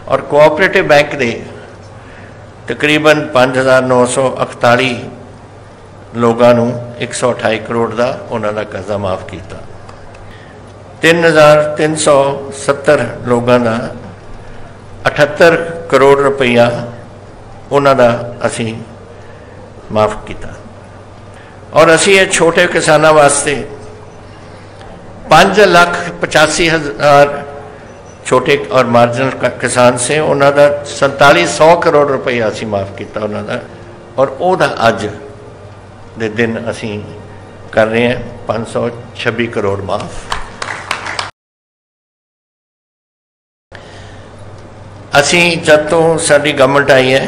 और cooperative bank के तकरीबन 5948 लोगों को 128 करोड़ का उन्होंने कर्जा माफ़ किया। 3370 लोगों का 78 करोड़ रुपया उन्होंने असी माफ़ किया। और असी ये छोटे किसानों वास्ते 5,85,000 छोटे और मार्जिनल किसान से उन्होंने 4700 करोड़ रुपया असी माफ़ किया उन्होंने। और वह अज दे दिन असी कर रहे हैं 526 करोड़ माफ़। असी जब तो साडी गवर्नमेंट आई है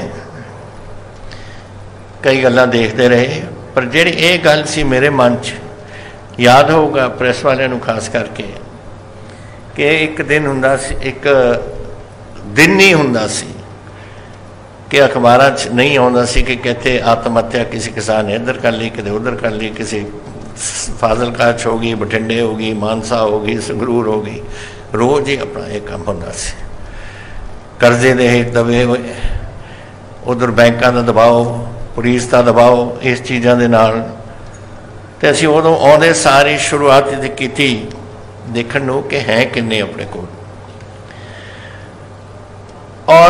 कई गल्लां देखते रहे, पर जिहड़ी ये गल सी मेरे मन च याद होगा प्रेस वालियां नूं खास करके कि एक दिन हुंदा सी, एक दिन ही हुंदा सी कि अखबारां च नहीं आउंदा सी कि कहते आत्महत्या किसी किसान ने इधर कर ली, किते उधर कर ली, किसी फाजिलका च हो गई, बठिंडे हो गई, मानसा हो गई, संगरूर हो गई। रोज़ ही अपना एक काम हुंदा सी। कर्जे दे दबे हुए, उधर बैंकों का दबाव, पुलिस का दबाव, इस चीज़ों के नाल ते असीं उदों आउंदे सारी शुरुआत की देखण नूं कि है किन्ने अपने कोल। और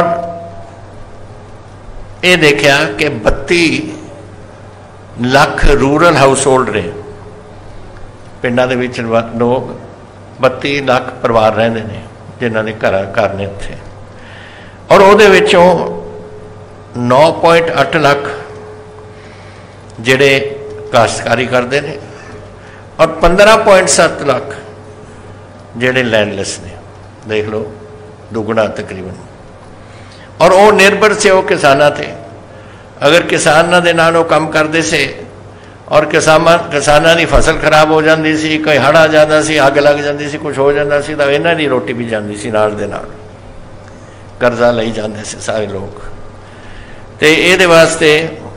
ये देखा कि 32 लाख रूरल हाउस होल्ड ने, पिंडां दे विच लोग 32 लाख परिवार रहिंदे ने जिन्हां दे घर ने उत्थे। और उहदे विचों 9.8 लाख जिहड़े काश्तकारी करते हैं और 15.7 लाख जिहड़े लैंडलैस ने। देख लो दुगना तकरीबन। और वो निर्भर से वो किसानां थे। अगर किसानां दे नाल वो काम करते से और किसानां दी फसल खराब हो जाती सी, कोई हड़ आ जाता सी, अग लग जाती सी, कुछ हो जाता सी, तो इन्हां दी रोटी भी जाती सी नाल दे नाल। कर्जा लई जाते से सारे लोग। तो ये वास्ते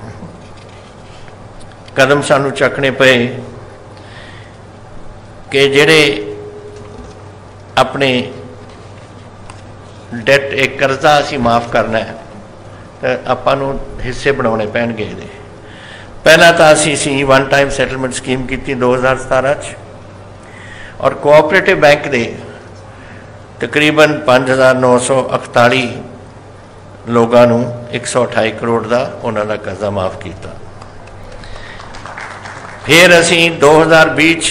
कदम सानू चकने पे कि जेड़े अपने डेट एक कर्जा असी माफ़ करना है तो आपां नूं हिस्से बनाने पैणगे। पहला तो असी वन टाइम सैटलमेंट स्कीम की 2017 और कोऑपरेटिव बैंक के तकरीबन 5948 लोगों को 128 करोड़ का उन्होंने कर्जा माफ़ किया। फिर असी 2020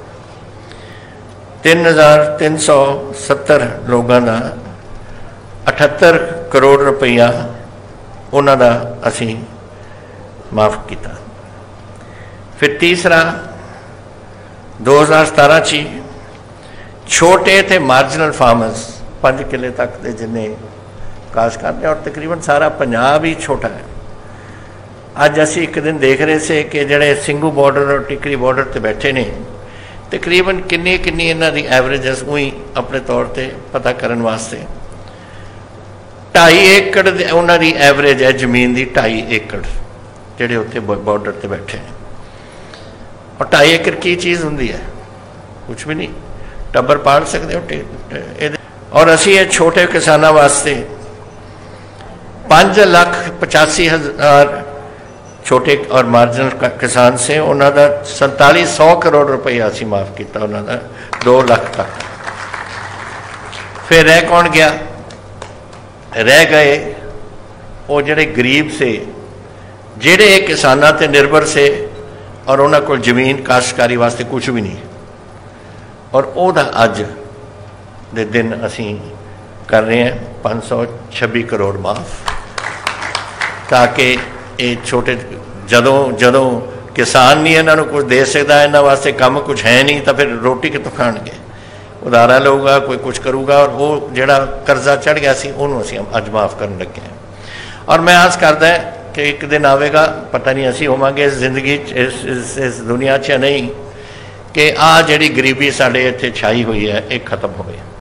3370 लोगों का 78 करोड़ रुपया उन्होंने असी माफ़ किया। फिर तीसरा 2017 छोटे थे मार्जिनल फार्मर्स 5 किले तक के जिन्हें काश करते और तकरीबन सारा पंजाब ही छोटा है। अज असी एक दिन देख रहे थे कि जड़े सिंघू बॉर्डर और टिकरी बॉर्डर पर बैठे ने तकरीबन किन्नी इन्हां दी एवरेज उही अपने तौर पर पता करने वास्ते 2.5 एकड़ उन्हां दी एवरेज है जमीन की। 2.5 एकड़ जिहड़े उत्थे बॉर्डर पर बैठे हैं। और 2.5 एकड़ की चीज़ हुंदी है? कुछ भी नहीं, टब्बर पाल सकते हो। और असी ये छोटे किसानों वास्ते 5,85,000 छोटे और मार्जिनल किसान से उन्होंने 4700 करोड़ रुपया असी माफ़ किया उन्होंने 2 लाख तक। फिर रह कौन गया? रह गए वो जड़े गरीब से जेड़े किसानों ते निर्भर से और उन्होंने को जमीन काश्तकारी वास्ते कुछ भी नहीं। और वह अज दे दिन असी कर रहे हैं 526 करोड़ माफ़, ताकि ये छोटे जदों किसान नहीं इन्हों कुछ दे सकता, इन्होंने वास्ते कम कुछ है नहीं, तो फिर रोटी कितों खाणगे? उधारा लूगा, कोई कुछ करूगा। और वो जोड़ा कर्जा चढ़ गया सी उन्होंने असी अज माफ़ करन लगे हैं। और मैं आस करदा कि एक दिन आवेगा, पता नहीं असी होवांगे इस जिंदगी इस दुनिया च नहीं, कि आ जिहड़ी गरीबी साडे इत्थे छाई हुई है ये खत्म होवे।